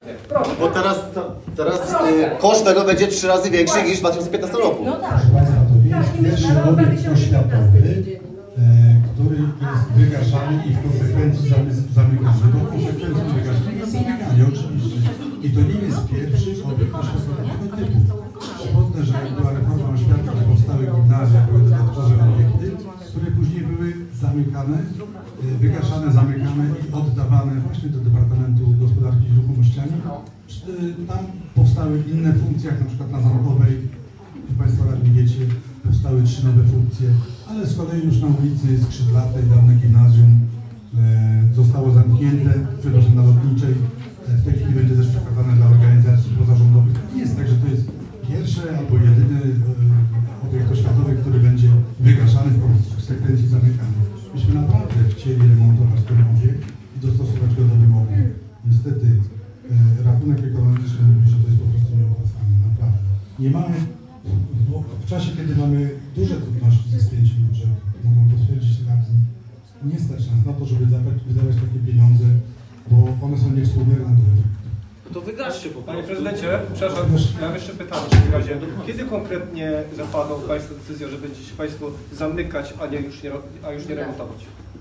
Bo teraz koszt tego będzie 3 razy większy niż w 2015 roku. No tak. Proszę Państwa, to jest pierwszy obiekt oświatowy, który jest wygaszany i w konsekwencji zamykany. Bo w konsekwencji wygaszania zamykanie oczywiście. I to nie jest pierwszy obiekt oświatowy tego typu. Przypomnę, że jak była reforma oświaty, to powstały gimnazja, były dodatkowe obiekty, które później były zamykane, wygaszane, zamykane i oddawane właśnie do Departamentu Gospodarki i Nieruchomościami. Tam powstały inne funkcje, jak na przykład na Zamkowej, Państwo radni wiecie, powstały 3 nowe funkcje, ale z kolei już na ulicy Skrzydlatej, dawne gimnazjum, zostało zamknięte, przepraszam, na Lotniczej. W tej chwili będzie też przekazane dla organizacji pozarządowych. Nie jest tak, że to jest pierwszy albo jedyny obiekt oświatowy, który będzie wygaszany w konsekwencji zamykany. Myśmy naprawdę chcieli remontować ten obiekt i dostosować go do wymogów. Niestety rachunek ekonomiczny mówi, że to jest po prostu nieopłacalne, naprawdę. Nie mamy, bo w czasie, kiedy mamy duże trudności ze spięciem budżetu, mogą to stwierdzić radni, nie stać nas na to, żeby wydawać takie pieniądze, bo one są niewspółmierne do efektu. To wygaście po Panie prezydencie, przepraszam, mam jeszcze pytanie w takim razie. Kiedy konkretnie zapadną Państwo decyzję, że będziecie Państwo zamykać, a już nie remontować?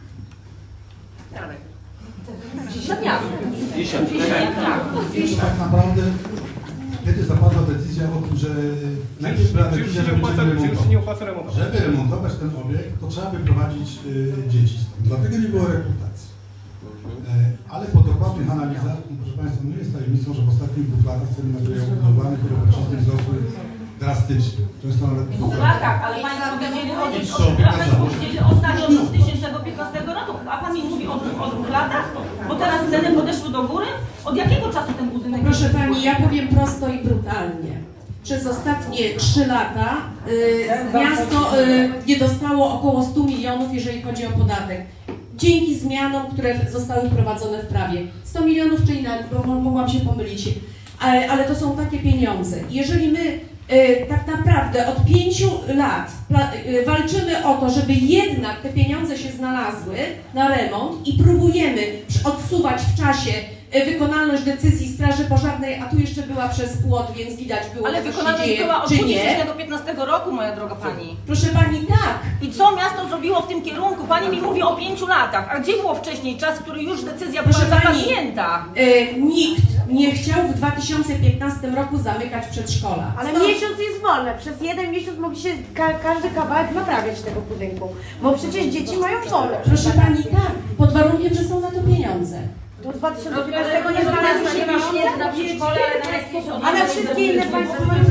Dzisiaj tak naprawdę, kiedy zapadła decyzja o tym, że najpierw była decyzja, że nie opłaca remontować. Żeby remontować ten obiekt, to trzeba wyprowadzić dzieci. Dlatego nie było rekrutacji. Ale po dokładnych analizach, proszę Państwa, no jest tajemnicą, że w ostatnich 2 latach ceny materiałów budowlanych i roboczych wzrosły drastycznie. Często nawet tak, ale Państwo będziemy chodzić od 2015 roku, a Pan mi mówi o 2 latach, bo teraz ceny podeszły do góry. Od jakiego czasu ten budynek? Proszę Pani, ja powiem prosto i brutalnie. Przez ostatnie 3 lata miasto nie dostało około 100 milionów, jeżeli chodzi o podatek. Dzięki zmianom, które zostały wprowadzone w prawie. 100 milionów czy inaczej, bo mogłam się pomylić, ale to są takie pieniądze. Jeżeli my tak naprawdę od 5 lat walczymy o to, żeby jednak te pieniądze się znalazły na remont i próbujemy odsuwać w czasie wykonalność decyzji Straży Pożarnej, a tu jeszcze była przez płot, więc widać było, ale wykonalność była od 2015 roku, moja droga Pani. Proszę Pani, tak. I co miasto zrobiło w tym kierunku? Pani mi mówi o 5 latach, a gdzie było wcześniej czas, który już decyzja była zapadnięta? Nikt nie chciał w 2015 roku zamykać przedszkola. Ale miesiąc jest wolny. Przez 1 miesiąc mogli się każdy kawałek naprawiać tego budynku. Bo przecież dzieci mają wolne. Proszę Pani, tak. Pod warunkiem, że są na to pieniądze. Do 2015 nie znalazły się pieniądze na przedszkole, a na wszystkie inne państwo mają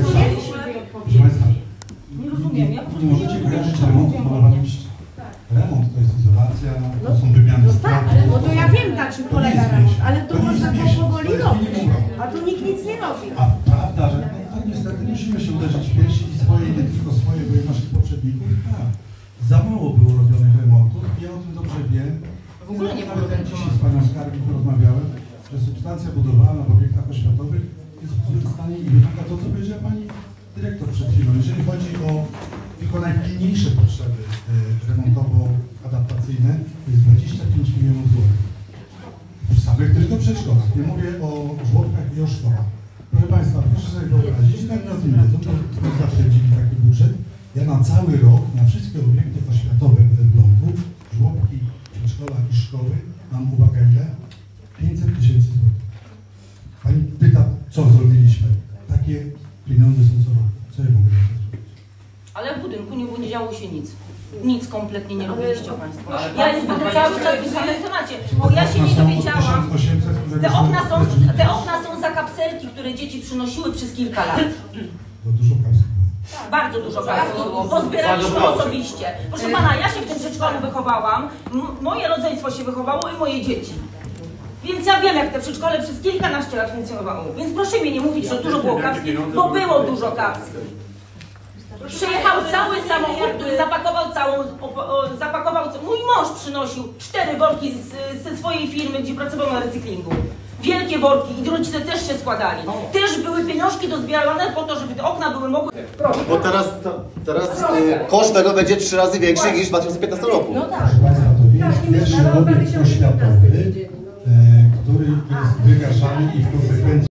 Nie rozumiem. Nie możecie kojarzyć remontu z malowaniem ścian. Remont to jest izolacja, to są wymiany tak, no to ja wiem, na czym polega remont, ale to można powoli robić, a tu nikt nic nie robi. A prawda, że no, niestety musimy się uderzyć w piersi i swoje, nie tylko swoje, bo i naszych poprzedników. Tak, za mało było robionych remontów i ja o tym dobrze wiem. W ogóle nie było nawet dzisiaj z Panią Skarbnik rozmawiałem, że substancja budowana w obiektach oświatowych jest w złym stanie i wymaga to, co powiedziała Pani dyrektor przed chwilą. Jeżeli chodzi o tylko najpilniejsze potrzeby remontowo-adaptacyjne, to jest 25 milionów złotych. W samych tylko przedszkolach. Nie mówię o żłobkach i o szkołach. Proszę Państwa, proszę sobie wyobrazić, tak o tym wiedzą, to zatwierdzili taki budżet. Ja na cały rok, na wszystkie obiekty oświatowe w Elblągu, żłobki, przedszkola i szkoły, mam uwagę ile? 500 000 złotych. Pani pyta, co zrobiliśmy? Takie pieniądze są co roku. Co ja mogę zrobić? Ale w budynku nie działo się nic. Nic kompletnie nie robiliście Państwo. Ja jestem cały czas w samym temacie, bo ja się nie dowiedziałam. Te okna są za kapselki, które dzieci przynosiły przez kilka lat. To dużo kasy. Bardzo dużo kasy było, bo zbieraliśmy osobiście. Proszę Pana, ja się w tym przedszkolu wychowałam, moje rodzeństwo się wychowało i moje dzieci. Więc ja wiem, jak te przedszkole przez kilkanaście lat funkcjonowało. Więc proszę mnie nie mówić, że dużo było kasy, bo było dużo kasy. Przyjechał cały samochód, który zapakował mój mąż przynosił 4 worki ze swojej firmy, gdzie pracował na recyklingu. Wielkie worki i rodzice też się składali. Też były pieniążki dozbierane po to, żeby te okna były mogły... Bo teraz koszt tego będzie 3 razy większy niż w 2015 roku. No tak. Proszę Państwa, to jest pierwszy obiekt oświatowy, który jest wygaszany i w konsekwencji